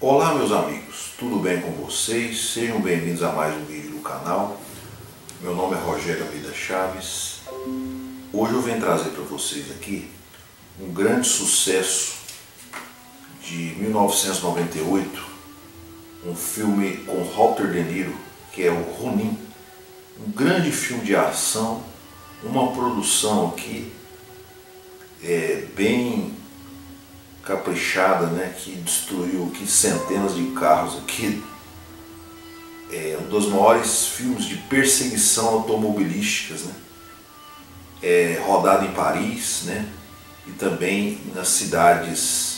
Olá meus amigos, tudo bem com vocês? Sejam bem-vindos a mais um vídeo do canal. Meu nome é Rogério Almeida Chaves. Hoje eu venho trazer para vocês aqui um grande sucesso de 1998, um filme com Robert De Niro, que é o Ronin. Um grande filme de ação, uma produção aqui bem caprichada, né, que destruiu aqui centenas de carros aqui. É um dos maiores filmes de perseguição automobilísticas, né? Rodado em Paris, né, e também nas cidades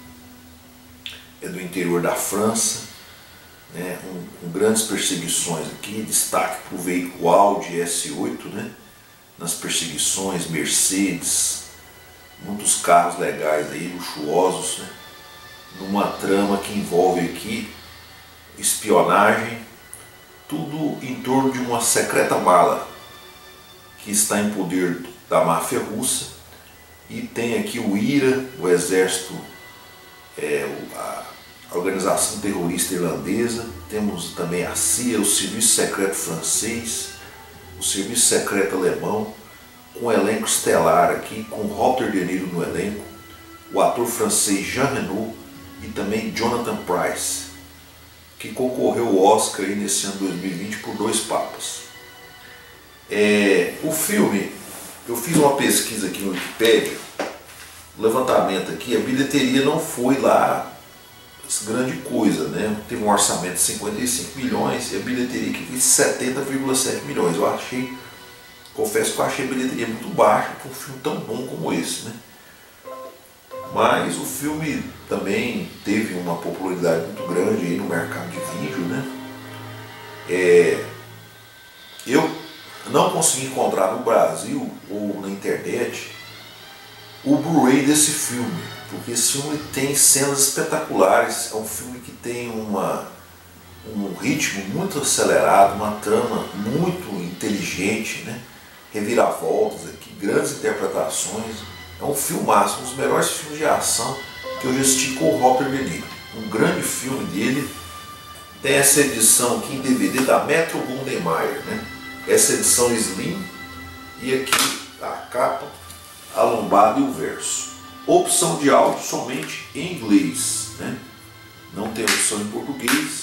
do interior da França, né, com grandes perseguições aqui. Destaque para o veículo Audi S8, né, nas perseguições, Mercedes, muitos carros legais aí, luxuosos, né? Numa trama que envolve aqui espionagem, tudo em torno de uma secreta bala que está em poder da máfia russa, e tem aqui o IRA, o exército, a organização terrorista irlandesa, temos também a CIA, o serviço secreto francês, o serviço secreto alemão, com um elenco estelar aqui, com Robert De Niro no elenco, o ator francês Jean Reno e também Jonathan Pryce, que concorreu ao Oscar aí nesse ano 2020 por Dois Papas. O filme, eu fiz uma pesquisa aqui no Wikipedia, um levantamento aqui, a bilheteria não foi lá grande coisa, né? Teve um orçamento de 55 milhões e a bilheteria aqui foi 70,7 milhões. Confesso que eu achei a bilheteria muito baixa para um filme tão bom como esse, né? Mas o filme também teve uma popularidade muito grande aí no mercado de vídeo, né? Eu não consegui encontrar no Brasil ou na internet o Blu-ray desse filme, porque esse filme tem cenas espetaculares. É um filme que tem um ritmo muito acelerado, uma trama muito inteligente, né? Reviravoltas aqui, grandes interpretações. É um filmaço, um dos melhores filmes de ação que eu já assisti com o Robert De Niro. Um grande filme dele. Tem essa edição aqui em DVD da Metro-Goldwyn-Mayer, né? Essa edição Slim, e aqui a capa, a lombada e o verso. Opção de áudio somente em inglês, né? Não tem opção em português.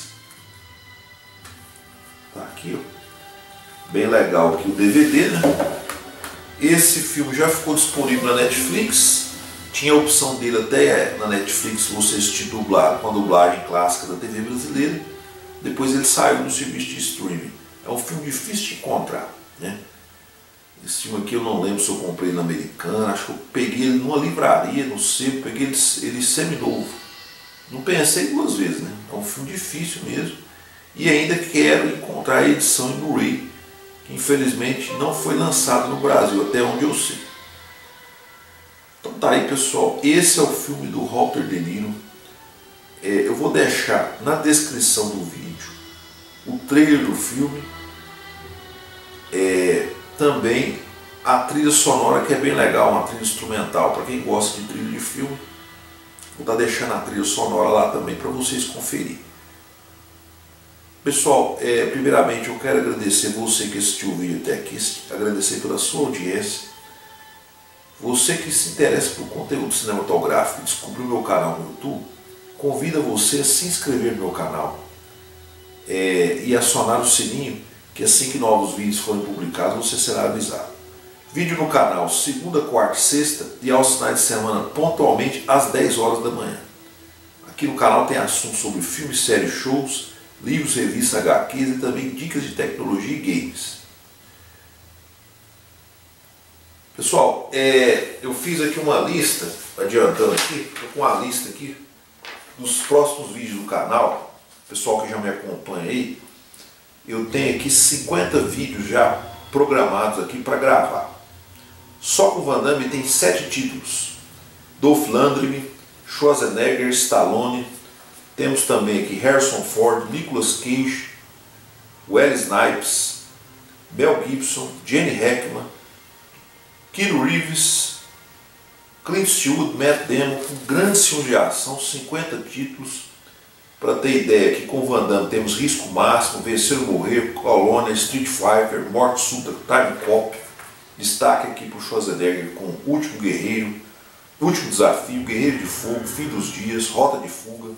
Tá aqui, ó. Bem legal aqui o DVD, né? Esse filme já ficou disponível na Netflix. Tinha a opção dele até na Netflix você assistir dublado, com a dublagem clássica da TV brasileira. Depois ele saiu no serviço de streaming. É um filme difícil de encontrar, né? Esse filme aqui eu não lembro se eu comprei na Americana. Acho que eu peguei ele numa livraria, no sebo, peguei ele semi-novo. Não pensei duas vezes, né? É um filme difícil mesmo. E ainda quero encontrar a edição em Blu-ray, que infelizmente não foi lançado no Brasil, até onde eu sei. Então tá aí, pessoal, esse é o filme do Robert De Niro. Eu vou deixar na descrição do vídeo o trailer do filme, também a trilha sonora, que é bem legal, uma trilha instrumental, para quem gosta de trilha de filme. Vou estar deixando a trilha sonora lá também para vocês conferirem. Pessoal, primeiramente eu quero agradecer você que assistiu o vídeo até aqui, agradecer pela sua audiência. Você que se interessa por conteúdo cinematográfico e descobriu o meu canal no YouTube, convido você a se inscrever no meu canal e acionar o sininho, que assim que novos vídeos forem publicados você será avisado. Vídeo no canal segunda, quarta e sexta, e aos finais de semana pontualmente às 10 horas da manhã. Aqui no canal tem assuntos sobre filmes, séries, shows, livros, revistas, HQs e também dicas de tecnologia e games. Pessoal, eu fiz aqui uma lista, adiantando aqui, estou com uma lista aqui dos próximos vídeos do canal. Pessoal que já me acompanha aí, eu tenho aqui 50 vídeos já programados aqui para gravar. Só com o Van Damme tem 7 títulos. Dolph Lundgren, Schwarzenegger, Stallone. Temos também aqui Harrison Ford, Nicolas Cage, Wesley Snipes, Mel Gibson, Gene Hackman, Keanu Reeves, Clint Eastwood, Matt Damon, com grande filme de ação, 50 títulos. Para ter ideia, aqui com o Van Damme temos Risco Máximo, Vencer ou Morrer, Colônia, Street Fighter, Morte Súbita, Time Cop. Destaque aqui para o Schwarzenegger com Último Guerreiro, Último Desafio, Guerreiro de Fogo, Fim dos Dias, Rota de Fuga.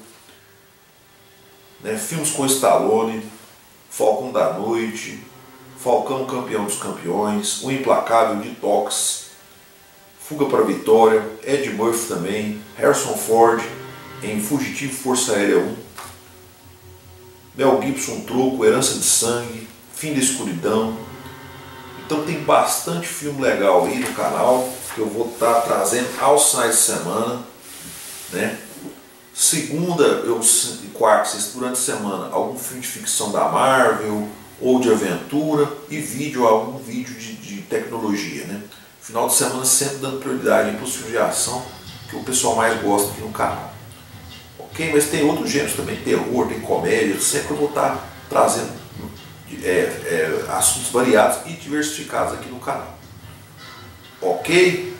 Filmes com Stallone, Falcão da Noite, Falcão Campeão dos Campeões, O Implacável, Detox, Fuga para a Vitória, Ed Murphy também, Harrison Ford em Fugitivo Força Aérea 1, Mel Gibson, Troco, Herança de Sangue, Fim da Escuridão. Então tem bastante filme legal aí no canal que eu vou estar trazendo aos finais de semana, né? Segunda e quarta, sexta, durante a semana, algum filme de ficção da Marvel ou de aventura e algum vídeo de tecnologia, né? Final de semana sempre dando prioridade para os filmes de ação que o pessoal mais gosta aqui no canal. Ok? Mas tem outros gêneros também, terror, tem comédia, sempre eu vou estar trazendo assuntos variados e diversificados aqui no canal. Ok?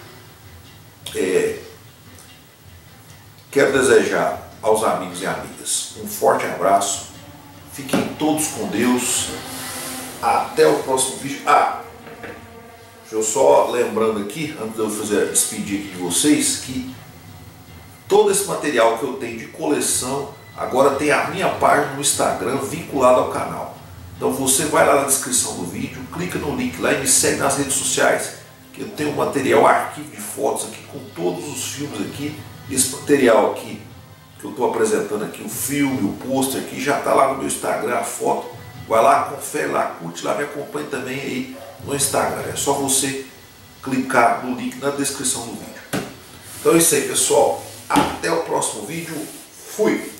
Quero desejar aos amigos e amigas um forte abraço. Fiquem todos com Deus. Até o próximo vídeo. Deixa eu só lembrando aqui, antes de eu despedir aqui de vocês, que todo esse material que eu tenho de coleção, agora tem a minha página no Instagram vinculada ao canal. Então você vai lá na descrição do vídeo, clica no link lá e me segue nas redes sociais, que eu tenho um material, arquivo de fotos aqui com todos os filmes aqui. Esse material aqui que eu estou apresentando aqui, o filme, o pôster aqui, já está lá no meu Instagram, a foto. Vai lá, confere lá, curte lá, me acompanhe também aí no Instagram. É só você clicar no link na descrição do vídeo. Então é isso aí, pessoal. Até o próximo vídeo. Fui!